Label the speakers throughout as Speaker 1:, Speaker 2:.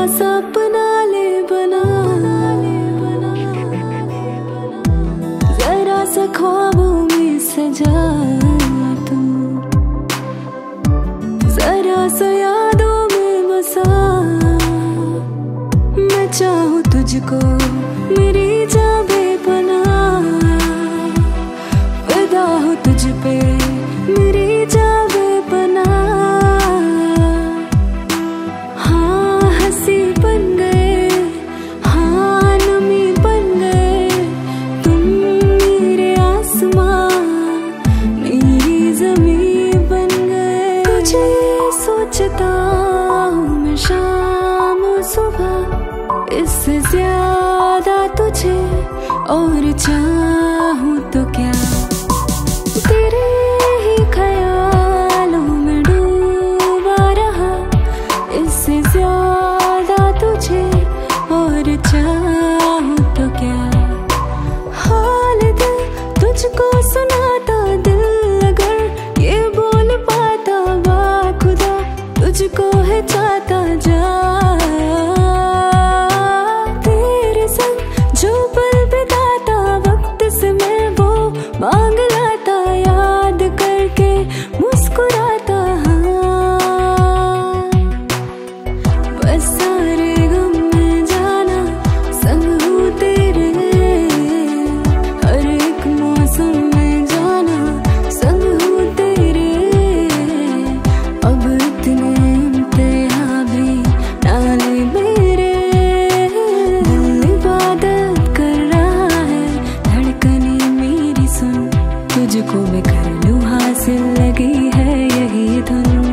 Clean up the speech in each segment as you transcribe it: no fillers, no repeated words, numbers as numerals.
Speaker 1: सा अपना ले बना, जरा सा ख्वाबों में सजा तू, जरा सा यादों में बसा। मैं चाहूँ तुझको मेरी जा बेपनाह, फिदा हूँ तुझ पे मेरी जा बेपनाह। हाँ हंसी बन गए, हाँ नमी बन गए, तुम मेरे आसमां मेरी ज़मीं बन गए। तुझे सोचता हूँ मैं शाम और सुबह, इससे ज्यादा तुझे और चाहूँ तो क्या। तेरे ही ख्यालों में डूबा रहा, इससे ज्यादा तुझे और चाहूँ तो क्या। हाल दिल तुझको सुनाता, दिल अगर ये बोल पाता, बाखुदा तुझको है चाहता जा। तेरे संग जो पल बिताता, वक्त से मैं वो मांग लाता, याद करके मुस्कुराता। हाँ बस सारे गम में जाना संग हूँ तेरे, हर एक मौसम में जाना संग हूँ तेरे। अब इतने इम्तिहान भी ना ले मेरे, दिल इबादत कर रहा है, धड़कने मेरी सुन। तुझको मैं कर लूँ हासिल, लगी है यही धुन।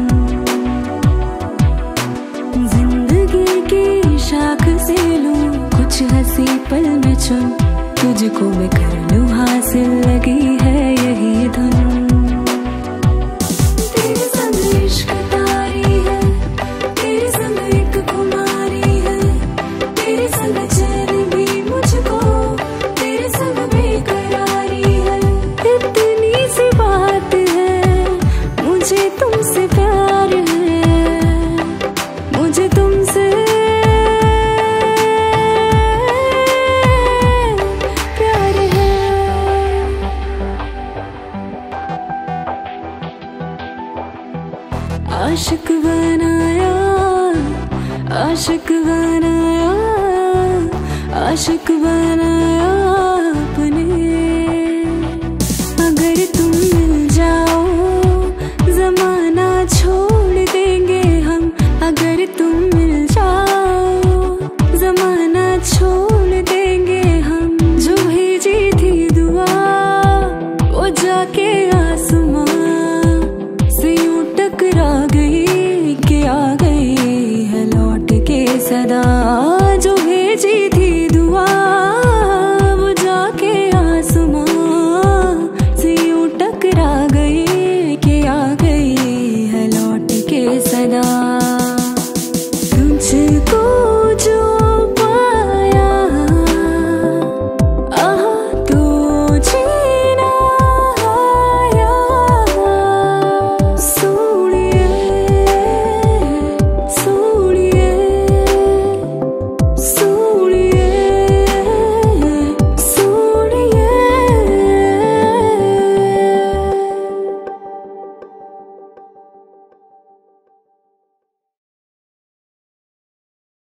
Speaker 1: जिंदगी की शाख से लूँ कुछ हंसी पल में चुन, तुझको मैं कर लूँ हासिल, लगी है यही धुन। तेरे संग इश्क तारी है, तेरे संग एक खुमारी है, तेरे संग चैन भी मुझको, तेरे संग बेकरारी है। इतनी सी बात है, मुझे तुमसे प्यार है, मुझे तुमसे प्यार है। आशिक बनाया, आशिक बनाया, आशिक बनाया।